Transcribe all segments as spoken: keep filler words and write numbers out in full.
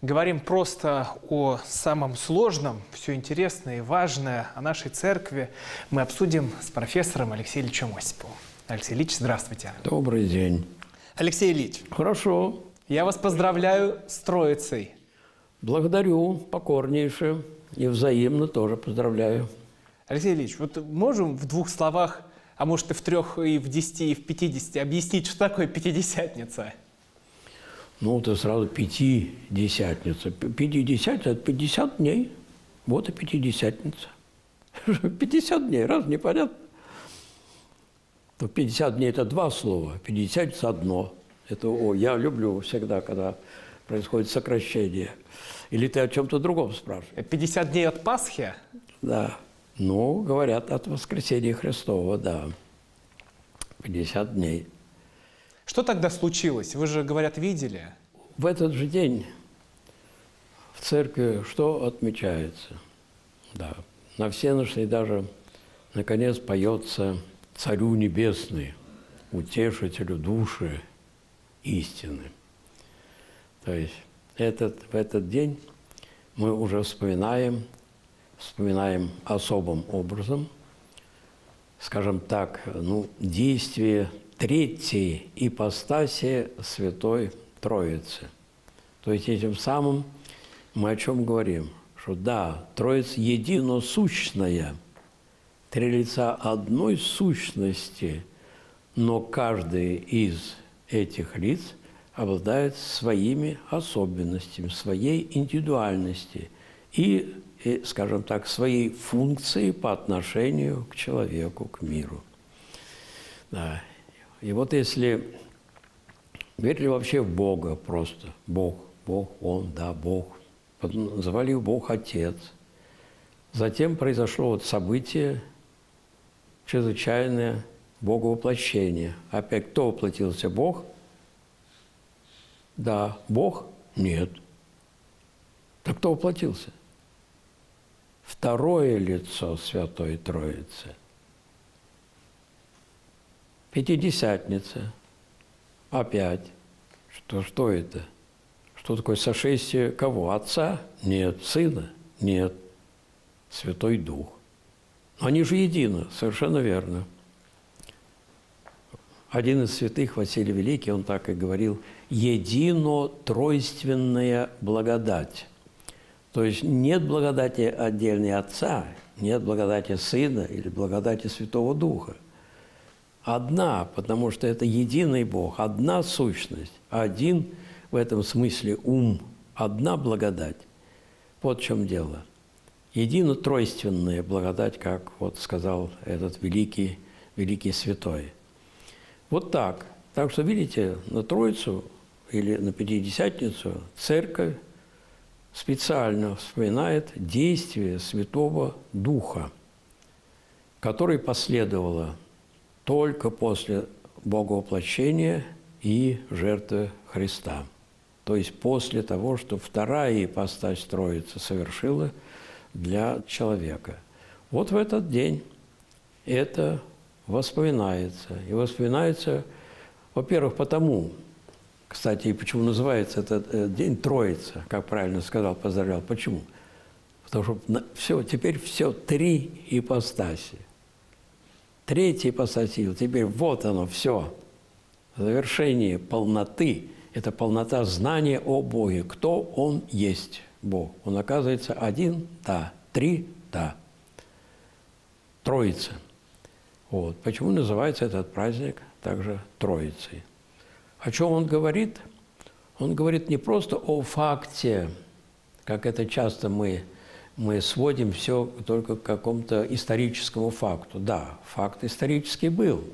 Говорим просто о самом сложном, все интересное и важное о нашей церкви мы обсудим с профессором Алексеем Ильичем Осиповым. Алексей Ильич, здравствуйте. Добрый день. Алексей Ильич. Хорошо. Я вас поздравляю с Троицей. Благодарю покорнейше и взаимно тоже поздравляю. Алексей Ильич, вот можем в двух словах, а может и в трех, и в десяти, и в пятидесяти объяснить, что такое Пятидесятница? Ну, это сразу Пятидесятница. Пятидесятница – это пятьдесят дней. Вот и Пятидесятница. пятьдесят дней, раз, непонятно. Но пятьдесят дней – это два слова, Пятидесятница – одно. Это, о, я люблю всегда, когда происходит сокращение. Или ты о чем-то другом спрашиваешь? пятьдесят дней от Пасхи? Да. Ну, говорят, от Воскресения Христова, да. пятьдесят дней. Что тогда случилось? Вы же, говорят, видели? В этот же день в церкви что отмечается? Да. На всенощной даже, наконец, поется «Царю небесный, утешителю души истины». То есть этот, в этот день мы уже вспоминаем, вспоминаем особым образом, скажем так, ну, действие третьей ипостаси Святой Троицы. То есть этим самым мы о чем говорим? Что да, Троица единосущная, три лица одной сущности, но каждый из этих лиц обладает своими особенностями, своей индивидуальностью и, и, скажем так, своей функцией по отношению к человеку, к миру. Да. И вот если верили вообще в Бога просто, Бог, Бог, Он, да, Бог, называли его Бог Отец. Затем произошло вот событие чрезвычайное Боговоплощение. Опять кто воплотился? Бог? Да. Бог? Нет. Так кто воплотился? Второе лицо Святой Троицы. Пятидесятница. Опять. Что, что это? Что такое сошествие кого? Отца? Нет. Сына? Нет. Святой Дух. Они же едины, совершенно верно. Один из святых, Василий Великий, он так и говорил: едино-тройственная благодать. То есть нет благодати отдельной Отца, нет благодати Сына или благодати Святого Духа. Одна, потому что это единый Бог, одна сущность, один в этом смысле ум, одна благодать. Вот в чем дело. Едино-тройственная благодать, как вот сказал этот великий, великий святой. Вот так. Так что, видите, на Троицу или на Пятидесятницу церковь специально вспоминает действие Святого Духа, которое последовало только после Боговоплощения и жертвы Христа. То есть после того, что вторая ипостась Троицы совершила для человека. Вот в этот день это воспоминается. И воспоминается, во-первых, потому, кстати, и почему называется этот день Троица, как правильно сказал, поздравлял. Почему? Потому что все, теперь все три ипостаси. Третья ипостась, теперь вот оно все. Завершение полноты – это полнота знания о Боге. Кто Он есть Бог? Он, оказывается, один – да, три – да. Троица. Вот. Почему называется этот праздник также Троицей? О чем он говорит? Он говорит не просто о факте, как это часто мы, мы сводим все только к какому-то историческому факту. Да, факт исторический был.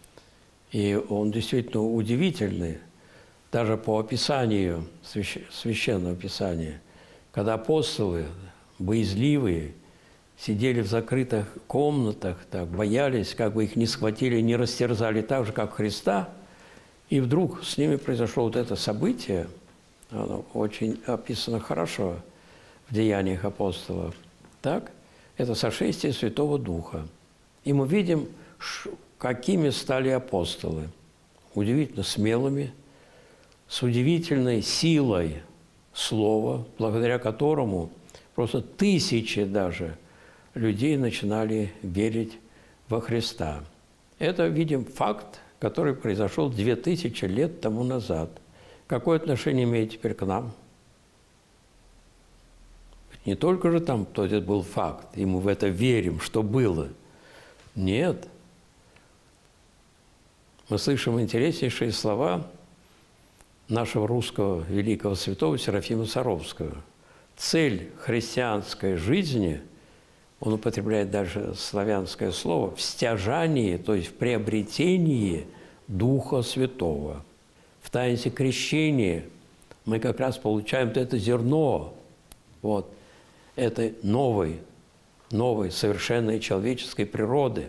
И он действительно удивительный. Даже по описанию, священного писания, когда апостолы, боязливые, сидели в закрытых комнатах, так, боялись, как бы их не схватили, не растерзали так же, как Христа, и вдруг с ними произошло вот это событие, оно очень описано хорошо в Деяниях апостолов, так? Это сошествие Святого Духа. И мы видим, какими стали апостолы. Удивительно смелыми, с удивительной силой слово, благодаря которому просто тысячи даже людей начинали верить во Христа. Это, видим, факт, который произошел две тысячи лет тому назад. Какое отношение имеет теперь к нам? Не только же там тот это был факт, и мы в это верим, что было. Нет. Мы слышим интереснейшие слова нашего русского великого святого Серафима Саровского. Цель христианской жизни, он употребляет даже славянское слово, в стяжании, то есть в приобретении Духа Святого. В таинстве крещения мы как раз получаем это зерно, вот, этой новой, новой, совершенной человеческой природы.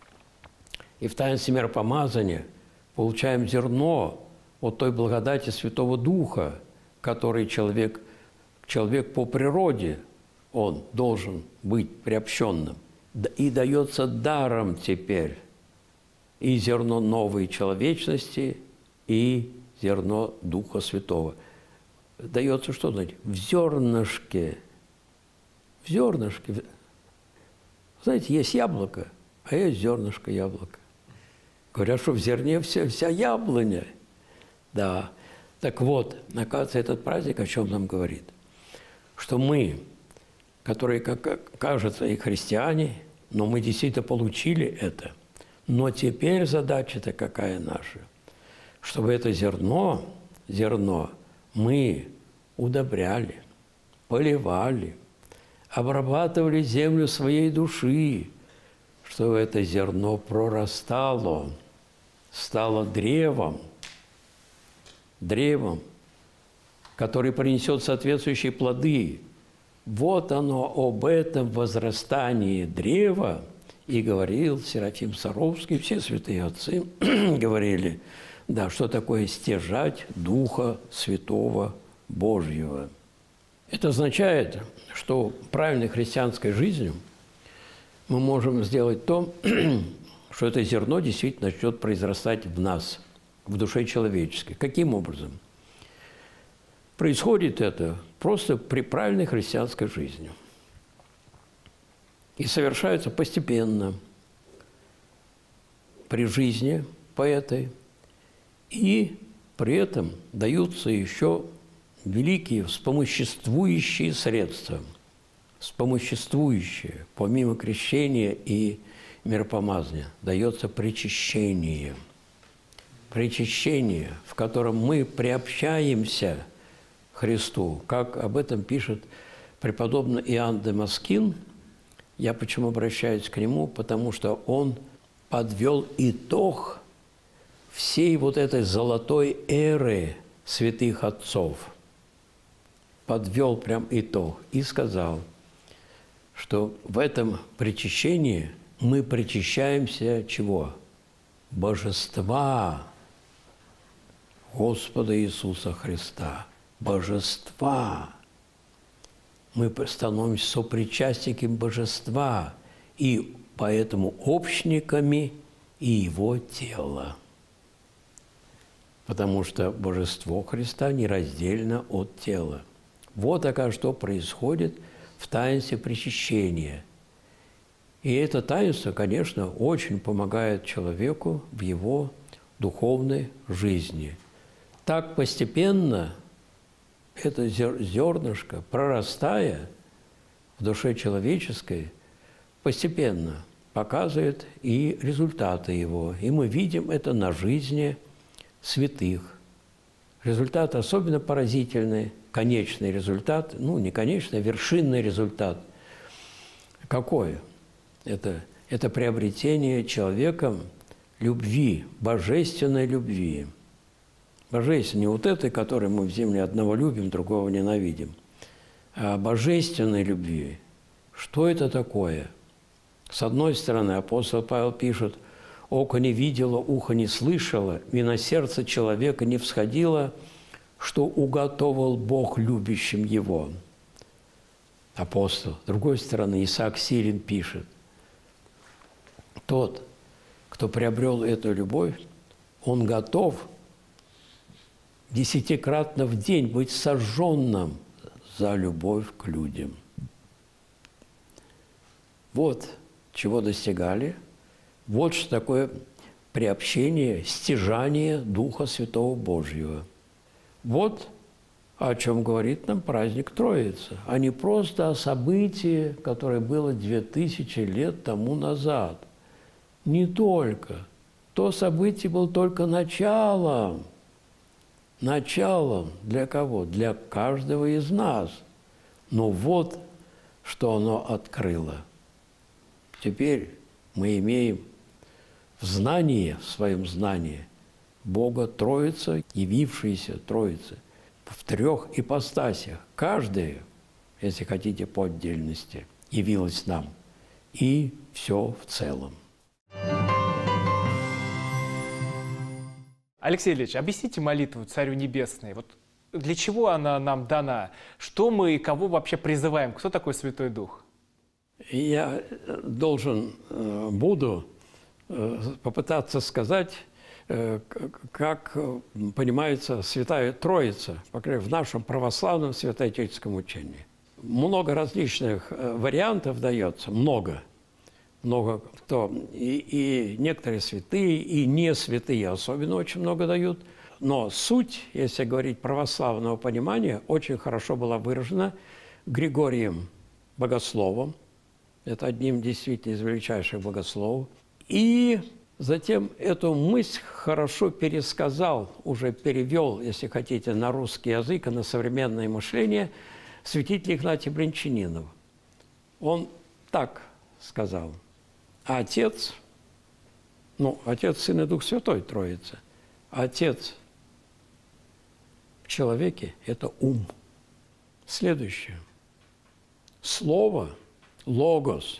И в таинстве миропомазания получаем зерно от той благодати Святого Духа, который человек, человек по природе, он должен быть приобщенным. И дается даром теперь и зерно новой человечности, и зерно Духа Святого. Дается что, знаете, в зернышке. В зернышке. Знаете, есть яблоко, а есть зернышко яблока. Говорят, что в зерне вся, вся яблоня. Да. Так вот, оказывается, этот праздник о чем нам говорит? Что мы, которые, как кажется, и христиане, но мы действительно получили это. Но теперь задача-то какая наша? Чтобы это зерно, зерно мы удобряли, поливали, обрабатывали землю своей души, чтобы это зерно прорастало, стало древом, древом, который принесет соответствующие плоды. Вот оно об этом возрастании древа и говорил Серафим Саровский, все святые отцы говорили, да, что такое стяжать Духа Святого Божьего. Это означает, что правильной христианской жизнью мы можем сделать то, что это зерно действительно начнет произрастать в нас, в душе человеческой. Каким образом? Происходит это просто при правильной христианской жизни. И совершается постепенно при жизни по этой. И при этом даются еще великие вспомоществующие средства. Вспомоществующие, помимо крещения и миропомазания, дается причащение. Причащение, в котором мы приобщаемся к Христу, как об этом пишет преподобный Иоанн Дамаскин. Я почему обращаюсь к нему? Потому что он подвел итог всей вот этой золотой эры святых отцов. Подвел прям итог и сказал, что в этом причащении мы причащаемся чего? Божества Господа Иисуса Христа. Божества. Мы становимся сопричастниками Божества и поэтому общниками и Его тела. Потому что Божество Христа нераздельно от тела. Вот, оказывается, что происходит в таинстве причащения. И это таинство, конечно, очень помогает человеку в его духовной жизни. Так постепенно это зернышко, прорастая в душе человеческой, постепенно показывает и результаты его. И мы видим это на жизни святых. Результат особенно поразительный, конечный результат, ну, не конечный, а вершинный результат. Какой? Это, это приобретение человеком любви, божественной любви. Божественной, не вот этой, которой мы в земле одного любим, другого ненавидим, а божественной любви. Что это такое? С одной стороны, апостол Павел пишет, «Око не видело, ухо не слышало, и на сердце человека не всходило, что уготовил Бог любящим его». Апостол. С другой стороны, Исаак Сирин пишет, «Тот, кто приобрел эту любовь, он готов десятикратно в день быть сожженным за любовь к людям. Вот чего достигали, вот что такое приобщение, стяжание Духа Святого Божьего. Вот о чем говорит нам праздник Троицы, а не просто о событии, которое было две тысячи лет тому назад. Не только. То событие было только началом. Началом для кого? Для каждого из нас. Но вот что оно открыло. Теперь мы имеем в знании, в своем знании, Бога Троица, явившаяся Троица, в трех ипостасях. Каждая, если хотите, по отдельности, явилась нам. И все в целом. Алексей Ильич, объясните молитву Царю Небесной. Вот для чего она нам дана? Что мы и кого вообще призываем? Кто такой Святой Дух? Я должен, буду попытаться сказать, как понимается Святая Троица, по крайней мере, в нашем православном святоотеческом учении. Много различных вариантов дается, много. Много кто, и, и некоторые святые, и не святые особенно очень много дают. Но суть, если говорить православного понимания, очень хорошо была выражена Григорием Богословом. Это одним действительно из величайших богословов. И затем эту мысль хорошо пересказал, уже перевел, если хотите, на русский язык и на современное мышление святитель Игнатий Брянчанинов. Он так сказал. А Отец, ну, Отец, Сын и Дух Святой, Троица. Отец в человеке – это ум. Следующее. Слово, логос,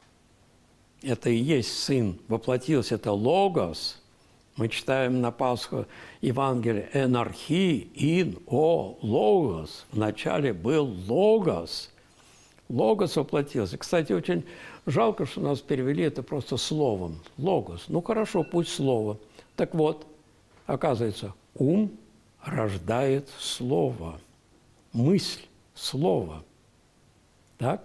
это и есть Сын, воплотился, это логос. Мы читаем на Пасху Евангелие «Энархи, ин, о, логос». Вначале был логос. Логос воплотился. Кстати, очень жалко, что нас перевели это просто словом. Логос. Ну, хорошо, пусть слово. Так вот, оказывается, ум рождает слово. Мысль – слово. Так?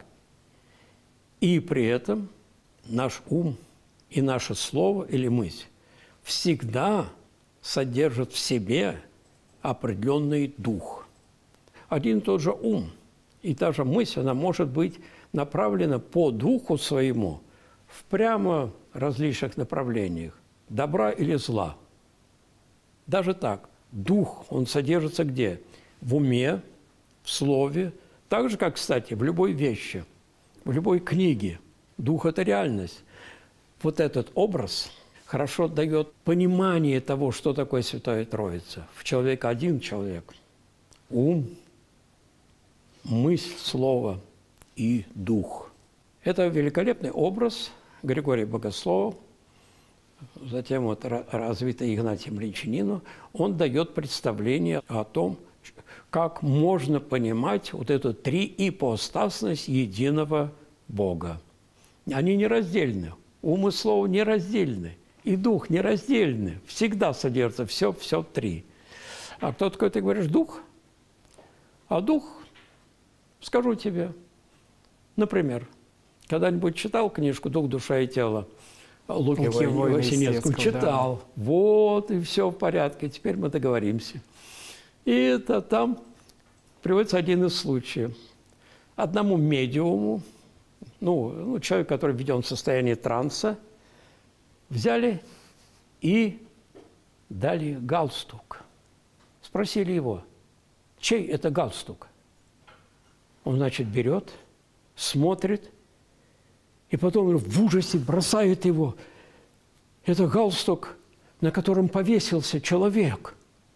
И при этом наш ум и наше слово или мысль всегда содержат в себе определенный дух. Один и тот же ум и та же мысль, она может быть направлена по духу своему в прямо различных направлениях, добра или зла. Даже так. Дух, он содержится где? В уме, в слове, так же, как, кстати, в любой вещи, в любой книге. Дух – это реальность. Вот этот образ хорошо дает понимание того, что такое Святая Троица. В человеке один человек – ум, мысль, слово и дух. Это великолепный образ Григория Богослова, затем вот развитый Игнатием Брянчанином. Он дает представление о том, как можно понимать вот эту триипостасность единого Бога. Они нераздельны. Ум и слово нераздельны. И дух нераздельны. Всегда содержится все, все три. А кто такой, ты говоришь, дух? А дух, скажу тебе, например, когда-нибудь читал книжку «Дух, душа и тело» Луки Васинецкого? Читал. Да. Вот, и все в порядке. Теперь мы договоримся. И это там приводится один из случаев. Одному медиуму, ну, ну, человек, который введен в состояние транса, взяли и дали галстук. Спросили его, чей это галстук? Он, значит, берет, смотрит, и потом в ужасе бросает его. Это галстук, на котором повесился человек.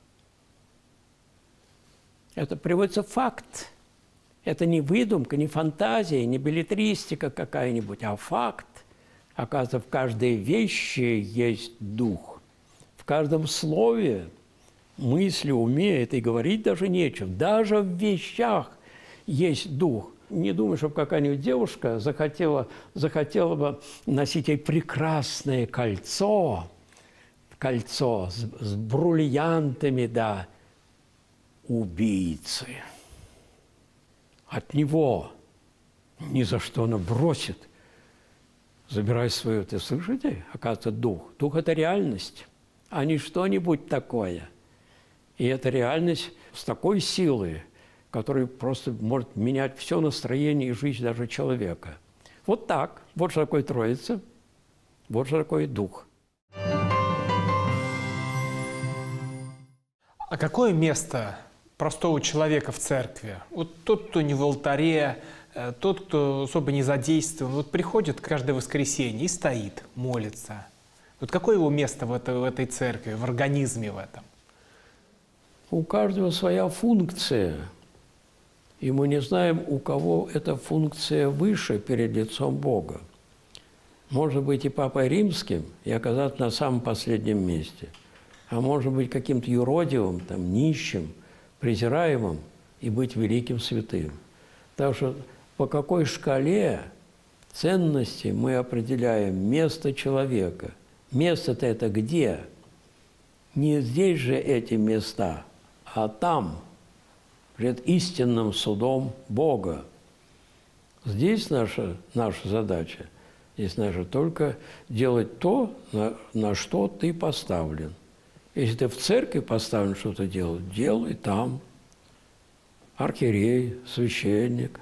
Это приводится факт. Это не выдумка, не фантазия, не беллетристика какая-нибудь, а факт. Оказывается, в каждой вещи есть дух. В каждом слове, мысли, уме, это и говорить даже нечего. Даже в вещах есть дух. Не думаю, чтобы какая-нибудь девушка захотела, захотела бы носить ей прекрасное кольцо, кольцо с, с бриллиантами, да. убийцы. От него ни за что она бросит, забирай свое. Ты слышите? Оказывается, дух. Дух – это реальность, а не что-нибудь такое. И эта реальность с такой силой, которая просто может менять все настроение и жизнь даже человека. Вот так. Вот что такое Троица, вот что такое Дух. А какое место простого человека в церкви? Вот тот, кто не в алтаре, тот, кто особо не задействован, вот приходит каждое воскресенье и стоит, молится. Вот какое его место в этой, в этой церкви, в организме в этом? У каждого своя функция. И мы не знаем, у кого эта функция выше перед лицом Бога. Может быть и Папой Римским и оказаться на самом последнем месте. А может быть каким-то юродивым, там, нищим, презираемым и быть великим святым. Так что по какой шкале ценности мы определяем место человека? Место-то это где? Не здесь же эти места, а там, пред истинным судом Бога. Здесь наша, наша задача, здесь наша только делать то, на, на что ты поставлен. Если ты в церкви поставлен что-то делать, делай там. Архиерей, священник,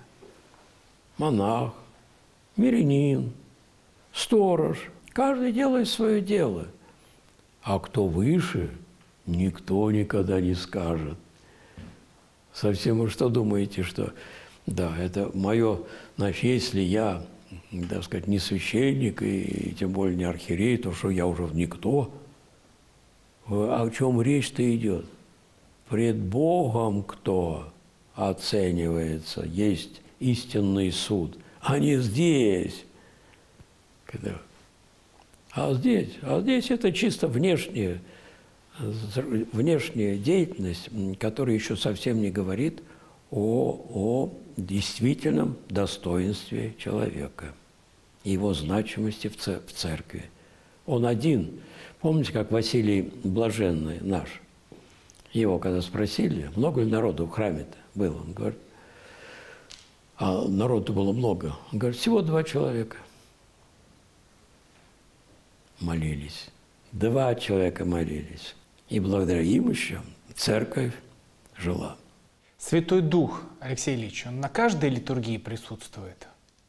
монах, мирянин, сторож. Каждый делает свое дело. А кто выше, никто никогда не скажет. Совсем вы что думаете, что да, это мое, значит, если я, так сказать, не священник и, и тем более не архиерей, то что я уже никто? О чем речь-то идет? Пред Богом кто оценивается, есть истинный суд, а не здесь. Когда... А здесь, а здесь это чисто внешняя, внешняя деятельность, которая еще совсем не говорит о, о действительном достоинстве человека, его значимости в церкви. Он один. Помните, как Василий Блаженный наш, его когда спросили, много ли народу в храме-то было, он говорит, а народу было много, он говорит, всего два человека молились, два человека молились, и благодаря им еще церковь жила. Святой Дух, Алексей Ильич, он на каждой литургии присутствует?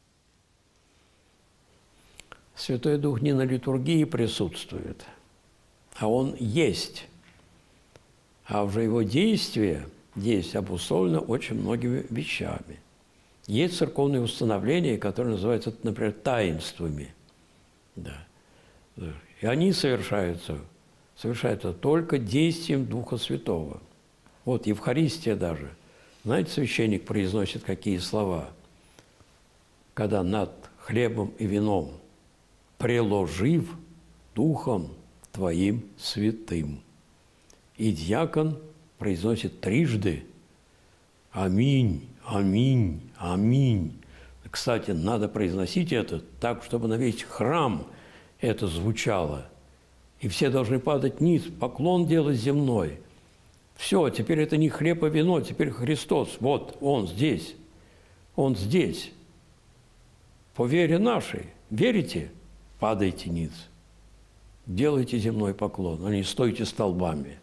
Святой Дух не на литургии присутствует, а Он есть. А уже Его действие здесь обусловлено очень многими вещами. Есть церковные установления, которые называются, например, таинствами. Да. И они совершаются, совершаются только действием Духа Святого. Вот Евхаристия даже. Знаете, священник произносит какие слова? Когда над хлебом и вином преложив Духом Твоим святым. И диакон произносит трижды «Аминь, аминь, аминь». Кстати, надо произносить это так, чтобы на весь храм это звучало. И все должны падать низ, поклон делать земной. Все, теперь это не хлеб, а вино, теперь Христос. Вот Он здесь, Он здесь. По вере нашей. Верите? Падайте низ. Делайте земной поклон, а не стойте столбами.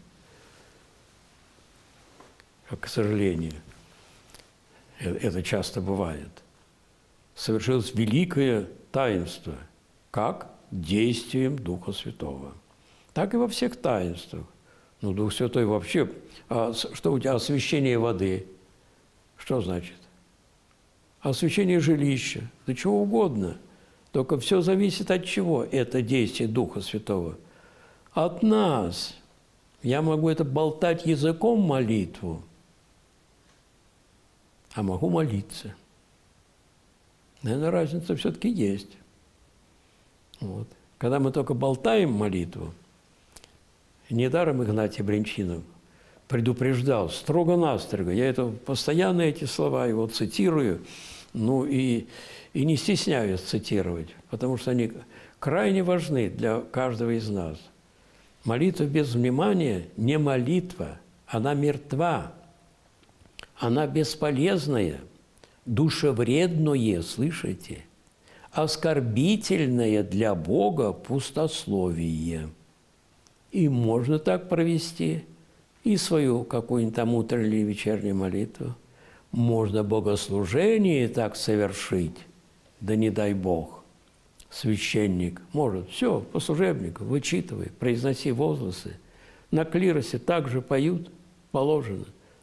Как, к сожалению, это часто бывает. Совершилось великое таинство. Как? Действием Духа Святого. Так и во всех таинствах. Ну, Дух Святой вообще... А что у тебя? Освящение воды. Что значит? Освящение жилища. Да чего угодно. Только все зависит от чего? Это действие Духа Святого. От нас. Я могу это болтать языком молитву, а могу молиться. Наверное, разница все-таки есть. Вот. Когда мы только болтаем молитву, недаром Игнатий Бринчинов предупреждал строго-настрого. Я это, постоянно эти слова его цитирую, ну и, и не стесняюсь цитировать, потому что они крайне важны для каждого из нас. Молитва без внимания не молитва, она мертва. она бесполезная, душевредное, слышите? Оскорбительное для Бога пустословие. И можно так провести и свою какую-нибудь там утреннюю или вечернюю молитву. Можно богослужение так совершить, да не дай Бог. Священник может, все, по служебнику, вычитывай, произноси возгласы. На клиросе также поют, положено.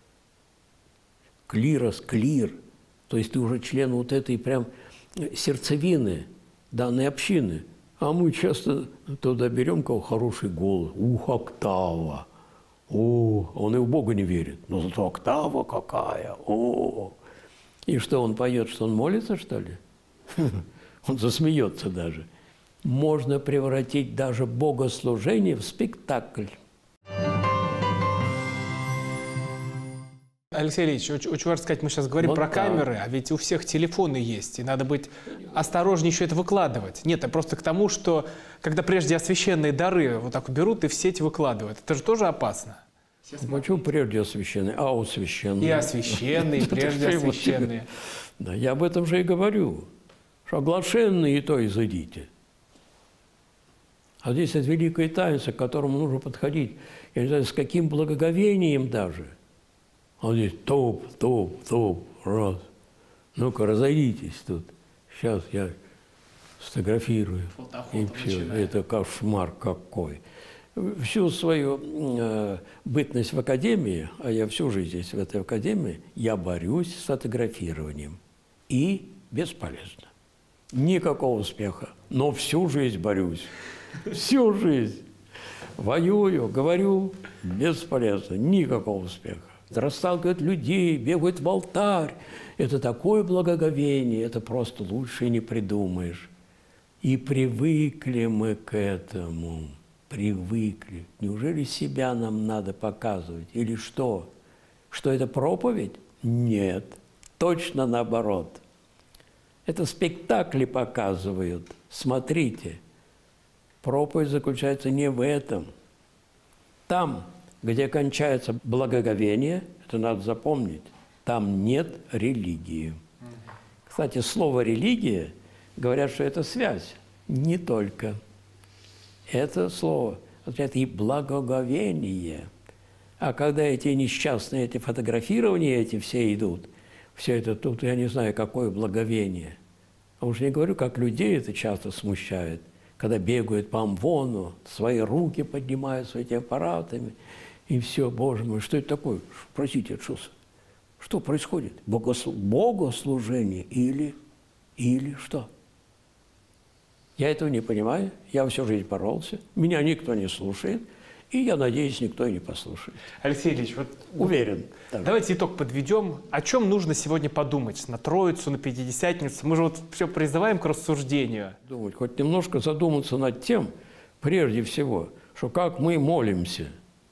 Клирос, клир, то есть ты уже член вот этой прям сердцевины данной общины. А мы часто туда берем кого хороший голос. Ух, октава. О, он и в Бога не верит. Но зато октава какая. О. И что он поет, что он молится, что ли? Он засмеется даже. Можно превратить даже богослужение в спектакль. Алексей Ильич, очень, очень важно сказать, мы сейчас говорим Вот про так. камеры, а ведь у всех телефоны есть, и надо быть осторожнее еще это выкладывать. Нет, это просто к тому, что когда прежде освященные дары вот так берут и в сеть выкладывают, это же тоже опасно. Почему прежде освященные, а освященные? И освященные, и прежде освященные. Да, я об этом же и говорю, что оглашенные и то изыдите. А здесь это великое таинство, к которому нужно подходить, я не знаю, с каким благоговением даже. А здесь топ, топ, топ, раз. Ну-ка, разойдитесь тут. Сейчас я сфотографирую. И все. Это кошмар какой. Всю свою э, бытность в академии, а я всю жизнь здесь, в этой академии, я борюсь с фотографированием. И бесполезно. Никакого успеха. Но всю жизнь борюсь. Всю жизнь. Воюю, говорю, бесполезно. Никакого успеха. Расталкивают людей, бегают в алтарь. Это такое благоговение, это просто лучше не придумаешь. И привыкли мы к этому, привыкли. Неужели себя нам надо показывать? Или что? Что это проповедь? Нет, точно наоборот. Это спектакли показывают. Смотрите, проповедь заключается не в этом. Там, где кончается благоговение, это надо запомнить, там нет религии. Кстати, слово «религия» говорят, что это связь. Не только. Это слово означает и благоговение. А когда эти несчастные, эти фотографирования, эти все идут, все это тут, я не знаю, какое благоговение. А уж не говорю, как людей это часто смущает, когда бегают по амвону, свои руки поднимают с этими аппаратами, и все, Боже мой, что это такое? Простите, что, что происходит? Богослу... Богослужение или, или что? Я этого не понимаю, я всю жизнь боролся, меня никто не слушает, и я надеюсь, никто и не послушает. Алексей Ильич, вот уверен. Так. Давайте итог подведем. О чем нужно сегодня подумать на Троицу, на Пятидесятницу? Мы же вот все призываем к рассуждению. Думать, хоть немножко задуматься над тем, прежде всего, что как мы молимся.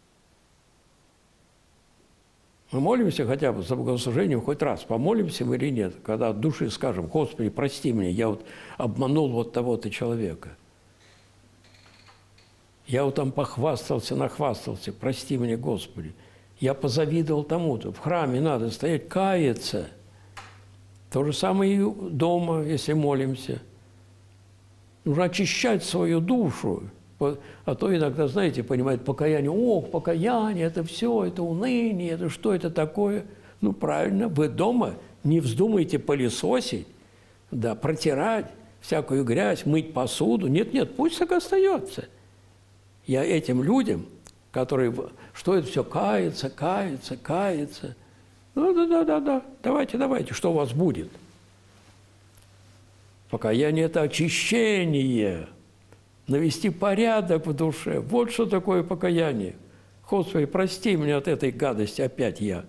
Мы молимся хотя бы за богослужение, хоть раз помолимся мы или нет, когда от души скажем: Господи, прости меня, я вот обманул вот того-то человека. Я вот там похвастался, нахвастался, прости меня, Господи. Я позавидовал тому-то. В храме надо стоять, каяться. То же самое и дома, если молимся. Нужно очищать свою душу. А то иногда, знаете, понимают, покаяние, ох, покаяние, это все, это уныние, это что это такое? Ну, правильно, вы дома не вздумайте пылесосить, да, протирать всякую грязь, мыть посуду. Нет-нет, пусть так остается. Я этим людям, которые, что это все, кается, кается, кается. Ну, да-да-да-да, давайте, давайте, что у вас будет? Покаяние – это очищение, навести порядок в душе. Вот что такое покаяние. Господи, прости меня от этой гадости, опять я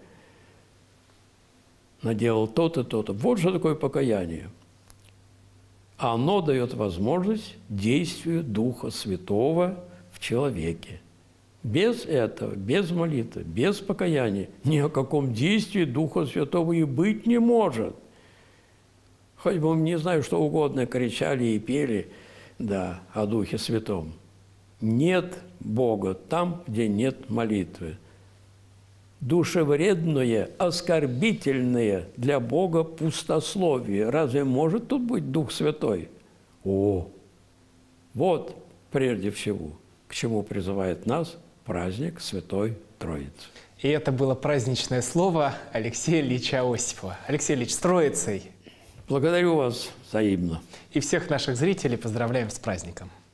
наделал то-то, то-то. Вот что такое покаяние. Оно дает возможность действию Духа Святого в человеке. Без этого, без молитвы, без покаяния ни о каком действии Духа Святого и быть не может. Хоть бы, не знаю, что угодно кричали и пели, да, о Духе Святом. Нет Бога там, где нет молитвы. душевредное, оскорбительное для Бога пустословие. Разве может тут быть Дух Святой? О, вот прежде всего, к чему призывает нас праздник Святой Троицы. И это было праздничное слово Алексея Ильича Осипова. Алексей Ильич, с Троицей! Благодарю вас взаимно. И всех наших зрителей поздравляем с праздником.